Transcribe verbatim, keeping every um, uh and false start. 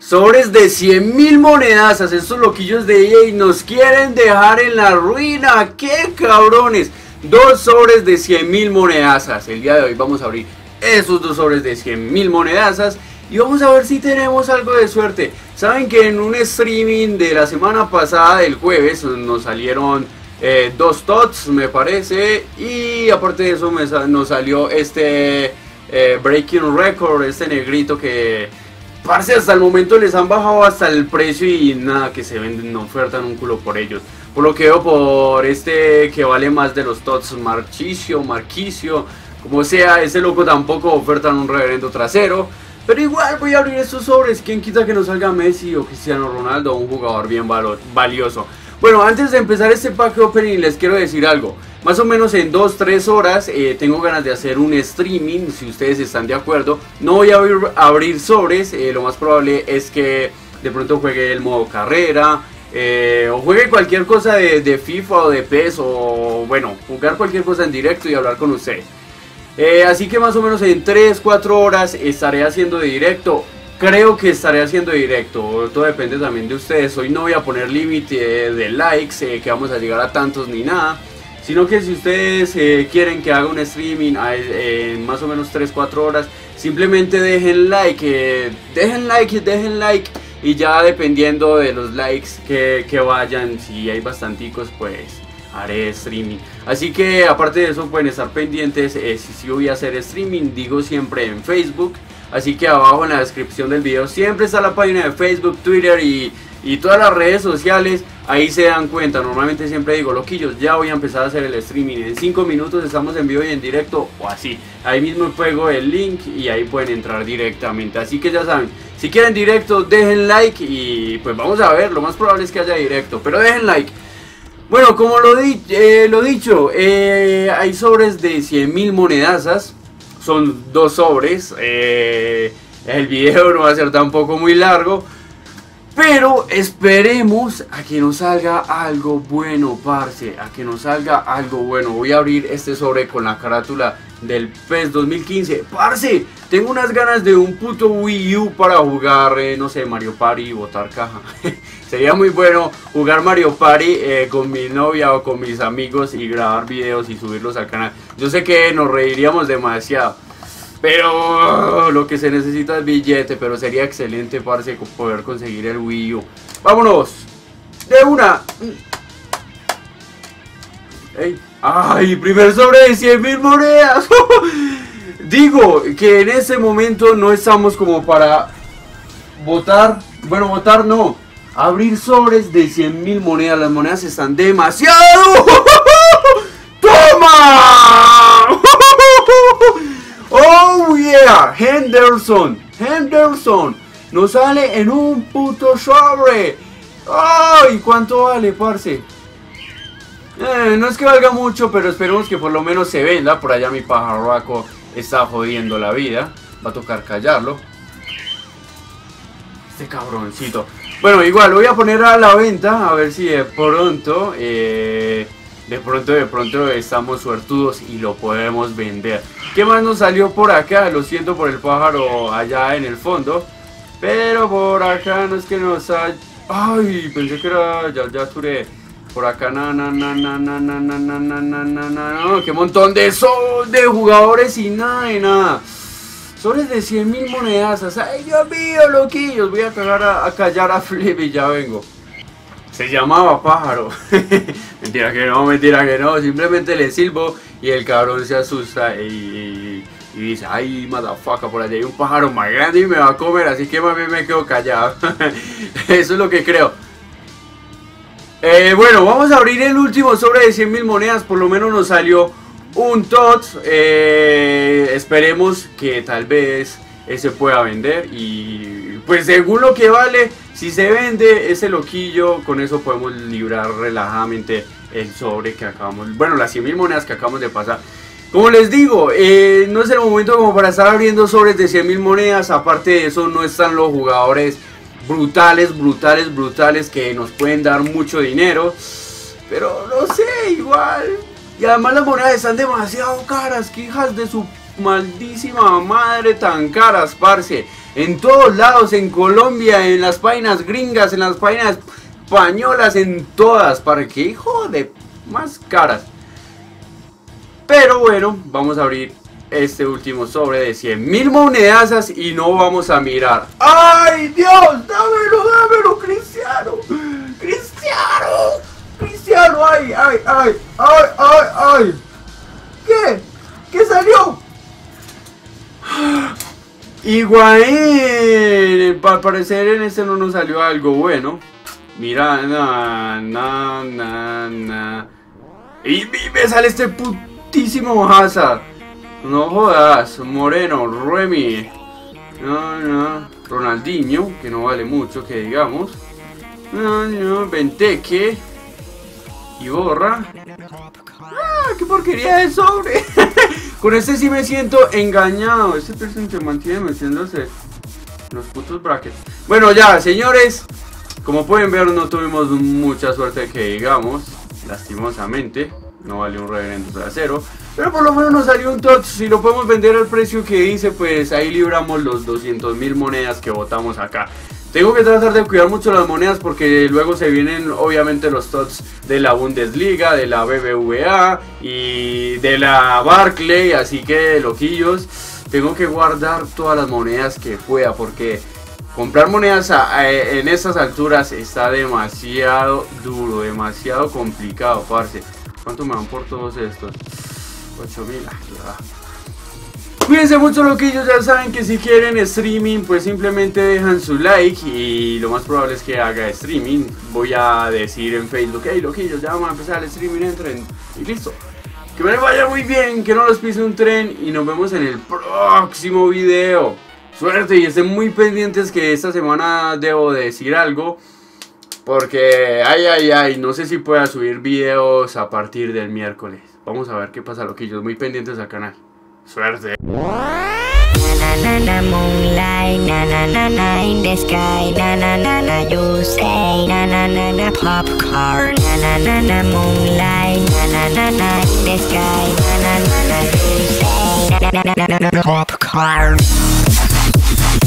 Sobres de cien mil monedazas. Estos loquillos de E A nos quieren dejar en la ruina. ¡Qué cabrones! Dos sobres de cien mil monedazas. El día de hoy vamos a abrir esos dos sobres de cien mil monedazas y vamos a ver si tenemos algo de suerte. Saben que en un streaming de la semana pasada, del jueves, nos salieron eh, dos T O T S, me parece. Y aparte de eso me, nos salió este eh, Breaking Record, este negrito que... parce, hasta el momento les han bajado hasta el precio y nada, que se venden, no ofertan un culo por ellos. Por lo que veo por este que vale más de los T O T S, Marquicio, Marquicio, como sea, ese loco tampoco ofertan un reverendo trasero. Pero igual voy a abrir estos sobres, quién quita que nos salga Messi o Cristiano Ronaldo, un jugador bien valioso. Bueno, antes de empezar este pack opening les quiero decir algo. Más o menos en dos tres horas eh, tengo ganas de hacer un streaming, si ustedes están de acuerdo. No voy a abrir, abrir sobres, eh, lo más probable es que de pronto juegue el modo carrera, eh, o juegue cualquier cosa de, de FIFA o de P E S, o bueno, jugar cualquier cosa en directo y hablar con ustedes. Eh, así que más o menos en tres cuatro horas estaré haciendo de directo. Creo que estaré haciendo directo, todo depende también de ustedes. Hoy no voy a poner límite de likes, eh, que vamos a llegar a tantos ni nada, sino que si ustedes eh, quieren que haga un streaming eh, en más o menos tres cuatro horas, simplemente dejen like, eh, dejen like, dejen like y ya dependiendo de los likes que, que vayan, si hay bastanticos pues haré streaming. Así que aparte de eso pueden estar pendientes, eh, si sí voy a hacer streaming, digo siempre en Facebook. Así que abajo en la descripción del video siempre está la página de Facebook, Twitter y, y todas las redes sociales. Ahí se dan cuenta, normalmente siempre digo, loquillos, ya voy a empezar a hacer el streaming. En cinco minutos estamos en vivo y en directo o así. Ahí mismo pego el link y ahí pueden entrar directamente. Así que ya saben, si quieren directo dejen like y pues vamos a ver, lo más probable es que haya directo, pero dejen like. Bueno, como lo, di eh, lo dicho, eh, hay sobres de cien mil monedazas. Son dos sobres, eh, el video no va a ser tampoco muy largo, pero esperemos a que nos salga algo bueno, parce, a que nos salga algo bueno. Voy a abrir este sobre con la carátula del P E S dos mil quince, parce, tengo unas ganas de un puto Wii U para jugar, eh, no sé, Mario Party y botar caja. Sería muy bueno jugar Mario Party eh, con mi novia o con mis amigos y grabar videos y subirlos al canal. Yo sé que nos reiríamos demasiado, pero lo que se necesita es billete. Pero sería excelente, parce, poder conseguir el Wii U. ¡Vámonos! ¡De una! ¡Ey! ¡Ay! Primer sobre de cien mil monedas. Digo que en este momento no estamos como para votar. Bueno, votar no. Abrir sobres de cien mil monedas. Las monedas están demasiado. ¡Toma! ¡Oh yeah! Henderson. Henderson. Nos sale en un puto sobre. ¡Ay! ¿Cuánto vale, parce? Eh, no es que valga mucho, pero esperemos que por lo menos se venda. Por allá mi pajarraco está jodiendo la vida. Va a tocar callarlo. Este cabroncito. Bueno, igual lo voy a poner a la venta. A ver si de pronto eh, De pronto, de pronto estamos suertudos y lo podemos vender. ¿Qué más nos salió por acá? Lo siento por el pájaro allá en el fondo, pero por acá no es que nos hay... Ay, pensé que era... Ya, ya turé. Por acá, na, na, na, na, na, na, na, na, na, na, na, na. Qué montón de sol de jugadores y nada de nada. Sobres de cien mil monedazas. Ay, Dios mío, loquillos. Voy a cagar a, a callar a Flip y ya vengo. Se llamaba pájaro. Mentira que no, mentira que no. Simplemente le silbo y el cabrón se asusta y, y, y dice, ay, motherfucker, por allá hay un pájaro más grande y me va a comer, así que más bien me quedo callado. Eso es lo que creo. Eh, bueno, vamos a abrir el último sobre de cien mil monedas. Por lo menos nos salió un T O T S. Eh, esperemos que tal vez ese pueda vender. Y pues según lo que vale, si se vende ese loquillo, con eso podemos librar relajadamente el sobre que acabamos, bueno, las cien mil monedas que acabamos de pasar. Como les digo, eh, no es el momento como para estar abriendo sobres de cien mil monedas. Aparte de eso, no están los jugadores brutales, brutales, brutales que nos pueden dar mucho dinero. Pero no sé, igual. Y además las monedas están demasiado caras, que hijas de su maldísima madre tan caras, parce. En todos lados, en Colombia, en las páginas gringas, en las páginas españolas, en todas. ¿Para qué, hijo de más caras? Pero bueno, vamos a abrir este último sobre de cien mil monedazas y no vamos a mirar. ¡Ay, Dios! ¡Dámelo, dámelo, Cristiano! ¡Cristiano! ¡Cristiano! ¡Ay, ay, ay! ¡Ay, ay, ay! ¿Qué? ¿Qué salió? Higuaín. Al parecer en este no nos salió algo bueno. Mira, na, na, na, na. Y, y me sale este putísimo Hazard. No jodas, Moreno, Remy. No, no. Ronaldinho, que no vale mucho, que digamos. No, no. Benteke. Y Borra. ¡Ah, qué porquería de sobre! Con este sí me siento engañado. Este personaje mantiene metiéndose los putos brackets. Bueno, ya, señores. Como pueden ver, no tuvimos mucha suerte que digamos. Lastimosamente. No vale un reverendo trasero. Pero por lo menos nos salió un touch. Si lo podemos vender al precio que dice, pues ahí libramos los doscientos mil monedas que botamos acá. Tengo que tratar de cuidar mucho las monedas porque luego se vienen obviamente los tots de la Bundesliga, de la B B V A y de la Barclay, así que loquillos, tengo que guardar todas las monedas que pueda porque comprar monedas a, a, en estas alturas está demasiado duro, demasiado complicado, parce. ¿Cuánto me dan por todos estos? ocho mil. Cuídense mucho, loquillos, ya saben que si quieren streaming pues simplemente dejan su like y lo más probable es que haga streaming. Voy a decir en Facebook, hey loquillos, ya vamos a empezar el streaming, entren y listo. Que me vaya muy bien, que no los pise un tren y nos vemos en el próximo video. Suerte y estén muy pendientes que esta semana debo decir algo. Porque, ay, ay, ay, no sé si pueda subir videos a partir del miércoles. Vamos a ver qué pasa, loquillos, muy pendientes al canal. Suerte. Na na na moonlight, na na na na in the sky, na na na na you say, na na na na popcorn, na na na na moonlight, na na na na in the sky, na na na na you say, na na na na popcorn.